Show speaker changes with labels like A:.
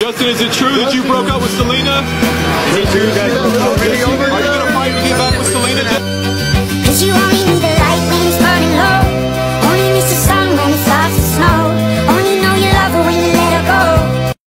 A: Justin, is it true that you broke up with Selena?
B: Is it true, guys?